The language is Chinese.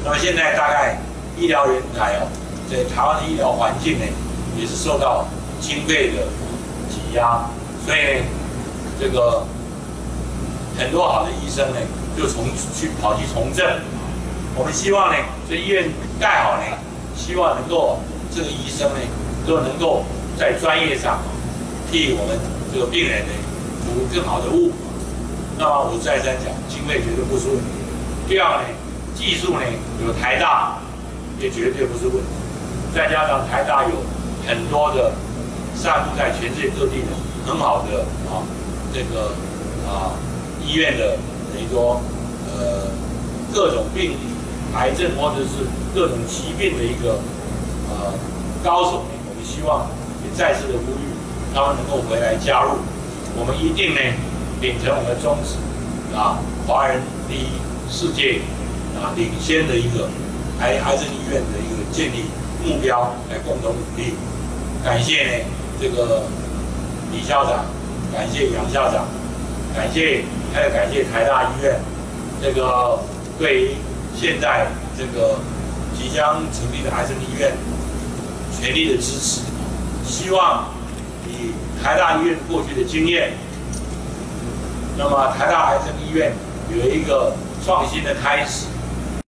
那么现在大概医疗人才哦，在台湾的医疗环境呢，也是受到经费的挤压，所以呢，这个很多好的医生呢，就跑去从政。我们希望呢，这医院盖好呢，希望能够这个医生呢，都能够在专业上替我们这个病人呢服务更好的务。那么我再三讲，经费绝对不是问题。第二呢，技术呢有台大，也绝对不是问题。再加上台大有很多的散布在全世界各地的很好的这个医院的等于说各种病理、癌症或者是各种疾病的一个高手呢，我们希望也再次的呼吁他们能够回来加入。我们一定呢秉承我们的宗旨华人第一、世界领先的一个癌症医院的一个建立目标来共同努力。感谢呢这个李校长，感谢杨校长，还有感谢台大医院这个对于现在这个即将成立的癌症医院全力的支持。希望以台大医院过去的经验，那么台大癌症医院有一个创新的开始。